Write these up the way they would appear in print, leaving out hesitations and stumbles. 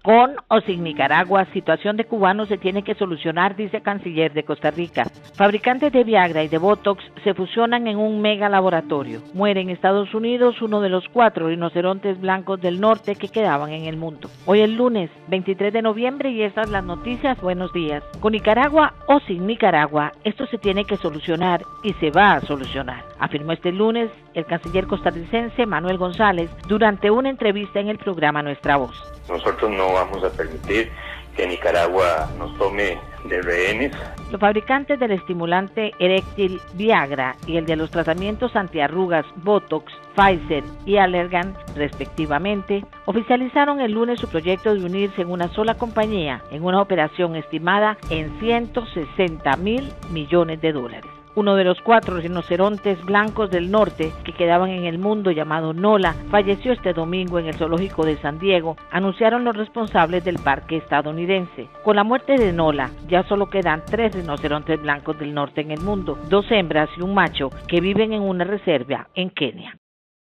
Con o sin Nicaragua, situación de cubanos se tiene que solucionar, dice canciller de Costa Rica. Fabricantes de Viagra y de Botox se fusionan en un mega laboratorio. Muere en Estados Unidos uno de los 4 rinocerontes blancos del norte que quedaban en el mundo. Hoy es lunes 23 de noviembre y estas las noticias. Buenos días. Con Nicaragua o sin Nicaragua, esto se tiene que solucionar y se va a solucionar, afirmó este lunes el canciller costarricense Manuel González durante una entrevista en el programa Nuestra Voz. Nosotros no vamos a permitir que Nicaragua nos tome de rehenes. Los fabricantes del estimulante eréctil Viagra y el de los tratamientos antiarrugas Botox, Pfizer y Allergan, respectivamente, oficializaron el lunes su proyecto de unirse en una sola compañía en una operación estimada en $160.000 millones. Uno de los 4 rinocerontes blancos del norte que quedaban en el mundo, llamado Nola, falleció este domingo en el zoológico de San Diego, anunciaron los responsables del parque estadounidense. Con la muerte de Nola, ya solo quedan 3 rinocerontes blancos del norte en el mundo, 2 hembras y un macho que viven en una reserva en Kenia.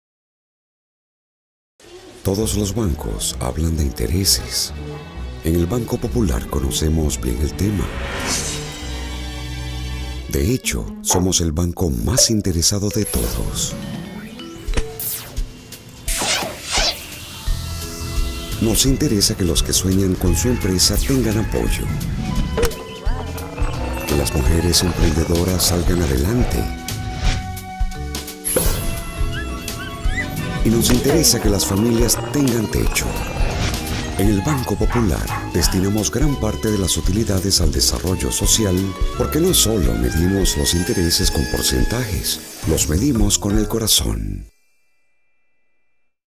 Todos los bancos hablan de intereses. En el Banco Popular conocemos bien el tema. De hecho, somos el banco más interesado de todos. Nos interesa que los que sueñan con su empresa tengan apoyo. Que las mujeres emprendedoras salgan adelante. Y nos interesa que las familias tengan techo. En el Banco Popular destinamos gran parte de las utilidades al desarrollo social porque no solo medimos los intereses con porcentajes, los medimos con el corazón.